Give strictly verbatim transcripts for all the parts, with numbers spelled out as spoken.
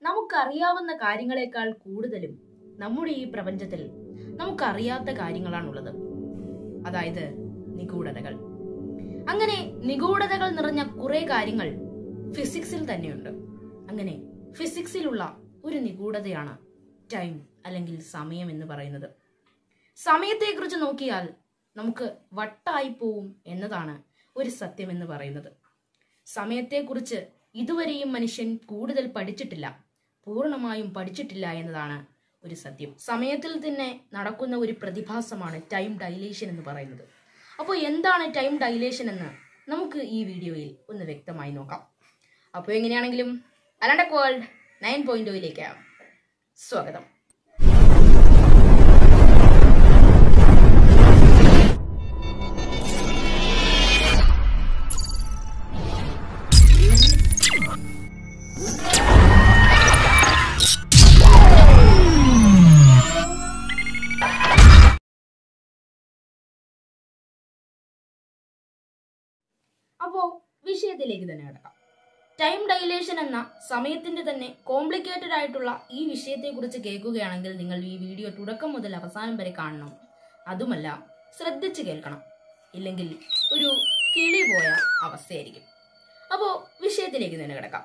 നമുക്കറിയാവുന്ന കാര്യങ്ങളെക്കാൾ കൂടുതലും നമ്മുടെ ഈ പ്രപഞ്ചത്തിൽ നമുക്കറിയാത്ത കാര്യങ്ങളാണുള്ളത്. അതായത് നിഗൂഢതകൾ. അങ്ങനെ നിഗൂഢതകൾ നിറഞ്ഞ കുറെ കാര്യങ്ങൾ ഫിസിക്സിൽ തന്നെയുണ്ട്. അങ്ങനെ ഫിസിക്സിലുള്ള ഒരു നിഗൂഢതയാണ് ടൈം അല്ലെങ്കിൽ സമയം എന്ന് പറയുന്നത്. സമയത്തെക്കുറിച്ച് നോക്കിയാൽ നമുക്ക് വട്ടായി പോവും എന്നതാണ് ഒരു സത്യം എന്ന് പറയുന്നത്. സമയത്തെക്കുറിച്ച് ഇതുവരെയും മനുഷ്യൻ കൂടുതൽ പഠിച്ചിട്ടില്ല, പൂർണ്ണമായും പഠിച്ചിട്ടില്ല എന്നതാണ് ഒരു സത്യം. സമയത്തിൽ തന്നെ നടക്കുന്ന ഒരു പ്രതിഭാസമാണ് ടൈം ഡൈലേഷൻ എന്ന് പറയുന്നത്. അപ്പോൾ എന്താണ് ടൈം ഡൈലേഷൻ എന്ന് നമുക്ക് ഈ വീഡിയോയിൽ ഒന്ന് വ്യക്തമായി നോക്കാം. അപ്പോൾ എങ്ങനെയാണെങ്കിലും അലണ്ടക് വേൾഡ് നയൻ പോയിന്റ് ഒയിലേക്ക് സ്വാഗതം. അപ്പോ വിഷയത്തിലേക്ക് തന്നെ കിടക്കാം. ടൈം ഡൈലേഷൻ എന്ന സമയത്തിന്റെ തന്നെ കോംപ്ലിക്കേറ്റഡ് ആയിട്ടുള്ള ഈ വിഷയത്തെ കുറിച്ച് കേൾക്കുകയാണെങ്കിൽ നിങ്ങൾ ഈ വീഡിയോ തുടക്കം മുതൽ അവസാനം വരെ കാണണം. അതുമല്ല, ശ്രദ്ധിച്ച് കേൾക്കണം, ഇല്ലെങ്കിൽ ഒരു കിളി പോയ അവസ്ഥയായിരിക്കും. അപ്പോ വിഷയത്തിലേക്ക് തന്നെ കിടക്കാം.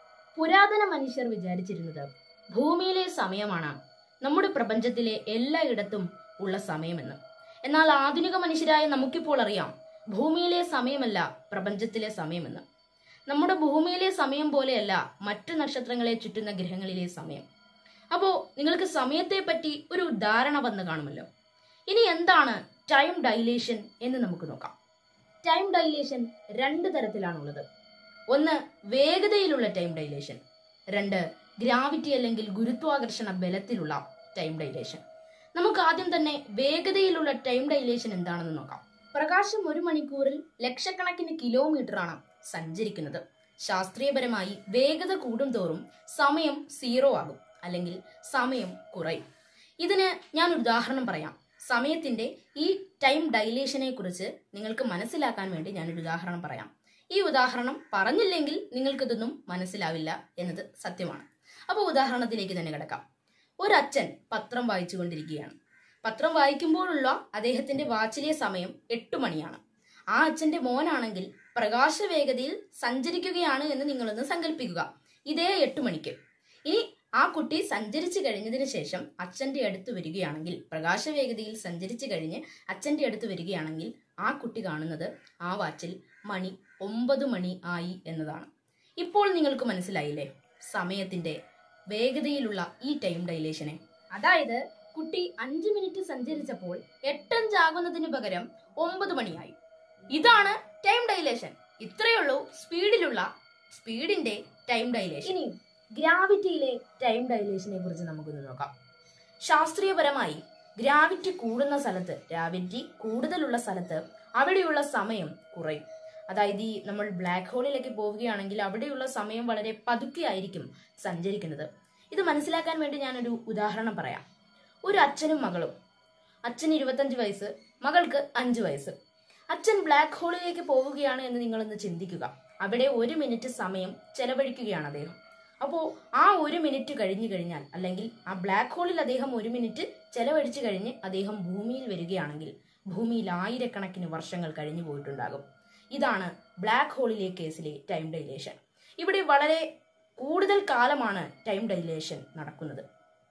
പുരാതന മനുഷ്യർ വിചാരിച്ചിരുന്നത് ഭൂമിയിലെ സമയമാണ് നമ്മുടെ പ്രപഞ്ചത്തിലെ എല്ലായിടത്തും ഉള്ള സമയമെന്ന്. എന്നാൽ ആധുനിക മനുഷ്യരായ നമുക്കിപ്പോൾ അറിയാം, ഭൂമിയിലെ സമയമല്ല പ്രപഞ്ചത്തിലെ സമയമെന്ന്. നമ്മുടെ ഭൂമിയിലെ സമയം പോലെയല്ല മറ്റു നക്ഷത്രങ്ങളെ ചുറ്റുന്ന ഗ്രഹങ്ങളിലെ സമയം. അപ്പോ നിങ്ങൾക്ക് സമയത്തെ പറ്റി ഒരു ധാരണ വന്ന് കാണുമല്ലോ. ഇനി എന്താണ് ടൈം ഡൈലേഷൻ എന്ന് നമുക്ക് നോക്കാം. ടൈം ഡൈലേഷൻ രണ്ട് തരത്തിലാണുള്ളത്. ഒന്ന് വേഗതയിലുള്ള ടൈം ഡൈലേഷൻ, രണ്ട് ഗ്രാവിറ്റി അല്ലെങ്കിൽ ഗുരുത്വാകർഷണ ബലത്തിലുള്ള ടൈം ഡൈലേഷൻ. നമുക്ക് ആദ്യം തന്നെ വേഗതയിലുള്ള ടൈം ഡൈലേഷൻ എന്താണെന്ന് നോക്കാം. പ്രകാശം ഒരു മണിക്കൂറിൽ ലക്ഷക്കണക്കിന് കിലോമീറ്റർ ആണ് സഞ്ചരിക്കുന്നത്. ശാസ്ത്രീയപരമായി വേഗത കൂടും തോറും സമയം സീറോ ആകും, അല്ലെങ്കിൽ സമയം കുറയും. ഇതിന് ഞാൻ ഒരു ഉദാഹരണം പറയാം. സമയത്തിന്റെ ഈ ടൈം ഡൈലേഷനെ കുറിച്ച് നിങ്ങൾക്ക് മനസ്സിലാക്കാൻ വേണ്ടി ഞാനൊരു ഉദാഹരണം പറയാം. ഈ ഉദാഹരണം പറഞ്ഞില്ലെങ്കിൽ നിങ്ങൾക്കിതൊന്നും മനസ്സിലാവില്ല എന്നത് സത്യമാണ്. അപ്പോൾ ഉദാഹരണത്തിലേക്ക് തന്നെ കിടക്കാം. ഒരച്ഛൻ പത്രം വായിച്ചു കൊണ്ടിരിക്കുകയാണ്. പത്രം വായിക്കുമ്പോഴുള്ള അദ്ദേഹത്തിന്റെ വാച്ചിലെ സമയം എട്ടു മണിയാണ്. ആ അച്ഛന്റെ മോനാണെങ്കിൽ പ്രകാശവേഗതയിൽ സഞ്ചരിക്കുകയാണ് എന്ന് നിങ്ങളൊന്ന് സങ്കല്പിക്കുക, ഇതേ എട്ടു മണിക്ക്. ഇനി ആ കുട്ടി സഞ്ചരിച്ചു കഴിഞ്ഞതിന് ശേഷം അച്ഛന്റെ അടുത്ത് വരികയാണെങ്കിൽ, പ്രകാശവേഗതയിൽ സഞ്ചരിച്ചു കഴിഞ്ഞ് അച്ഛന്റെ അടുത്ത് വരികയാണെങ്കിൽ ആ കുട്ടി കാണുന്നത് ആ വാച്ചിൽ മണി ഒമ്പത് മണി ആയി എന്നതാണ്. ഇപ്പോൾ നിങ്ങൾക്ക് മനസ്സിലായില്ലേ സമയത്തിന്റെ വേഗതയിലുള്ള ഈ ടൈം ഡൈലേഷനെ? അതായത് കുട്ടി അഞ്ചു മിനിറ്റ് സഞ്ചരിച്ചപ്പോൾ എട്ടഞ്ചാകുന്നതിന് പകരം ഒമ്പത് മണിയായി. ഇതാണ് ടൈം ഡൈലേഷൻ. ഇത്രയുള്ളൂ സ്പീഡിലുള്ള സ്പീഡിന്റെ ടൈം ഡൈലേഷൻ. ഇനി ഗ്രാവിറ്റിയിലെ ടൈം ഡൈലേഷനെ കുറിച്ച് നമുക്കൊന്ന് നോക്കാം. ശാസ്ത്രീയപരമായി ഗ്രാവിറ്റി കൂടുന്ന സ്ഥലത്ത്, ഗ്രാവിറ്റി കൂടുതലുള്ള സ്ഥലത്ത് അവിടെയുള്ള സമയം കുറയും. അതായത് ഈ നമ്മൾ ബ്ലാക്ക് ഹോളിലേക്ക് പോവുകയാണെങ്കിൽ അവിടെയുള്ള സമയം വളരെ പതുക്കെ ആയിരിക്കും സഞ്ചരിക്കുന്നത്. ഇത് മനസ്സിലാക്കാൻ വേണ്ടി ഞാനൊരു ഉദാഹരണം പറയാം. ഒരു അച്ഛനും മകളും. അച്ഛന് ഇരുപത്തഞ്ച് വയസ്സ്, മകൾക്ക് അഞ്ച് വയസ്സ്. അച്ഛൻ ബ്ലാക്ക് ഹോളിലേക്ക് പോവുകയാണ് എന്ന് നിങ്ങളൊന്ന് ചിന്തിക്കുക. അവിടെ ഒരു മിനിറ്റ് സമയം ചെലവഴിക്കുകയാണ് അദ്ദേഹം. അപ്പോൾ ആ ഒരു മിനിറ്റ് കഴിഞ്ഞു കഴിഞ്ഞാൽ, അല്ലെങ്കിൽ ആ ബ്ലാക്ക് ഹോളിൽ അദ്ദേഹം ഒരു മിനിറ്റ് ചെലവഴിച്ചു കഴിഞ്ഞ് അദ്ദേഹം ഭൂമിയിൽ വരികയാണെങ്കിൽ ഭൂമിയിൽ ആയിരക്കണക്കിന് വർഷങ്ങൾ കഴിഞ്ഞു പോയിട്ടുണ്ടാകും. ഇതാണ് ബ്ലാക്ക് ഹോളിലെ കേസിലെ ടൈം ഡൈലേഷൻ. ഇവിടെ വളരെ കൂടുതൽ കാലമാണ് ടൈം ഡൈലേഷൻ നടക്കുന്നത്.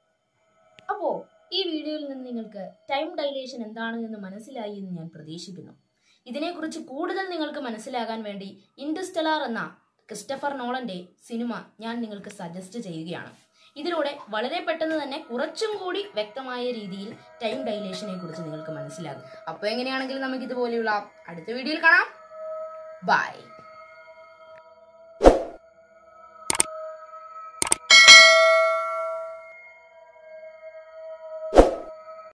അപ്പോ ഈ വീഡിയോയിൽ നിന്ന് നിങ്ങൾക്ക് ടൈം ഡൈലേഷൻ എന്താണ് എന്ന് മനസ്സിലായി എന്ന് ഞാൻ പ്രതീക്ഷിക്കുന്നു. ഇതിനെക്കുറിച്ച് കൂടുതൽ നിങ്ങൾക്ക് മനസ്സിലാകാൻ വേണ്ടി ഇന്റർസ്റ്റെല്ലാർ എന്ന ക്രിസ്റ്റഫർ നോളന്റെ സിനിമ ഞാൻ നിങ്ങൾക്ക് സജസ്റ്റ് ചെയ്യുകയാണ്. ഇതിലൂടെ വളരെ പെട്ടെന്ന് തന്നെ കുറച്ചും കൂടി വ്യക്തമായ രീതിയിൽ ടൈം ഡൈലേഷനെ കുറിച്ച് നിങ്ങൾക്ക് മനസ്സിലാകും. അപ്പോൾ എങ്ങനെയാണെങ്കിലും നമുക്ക് ഇതുപോലെയുള്ള അടുത്ത വീഡിയോയിൽ കാണാം. ബൈ.